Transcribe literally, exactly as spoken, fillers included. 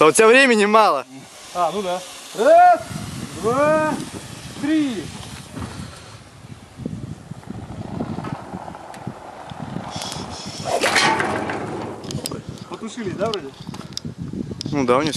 А у тебя времени мало. А, ну да. Раз, два, три. Потушились, да, вроде? Ну да, у него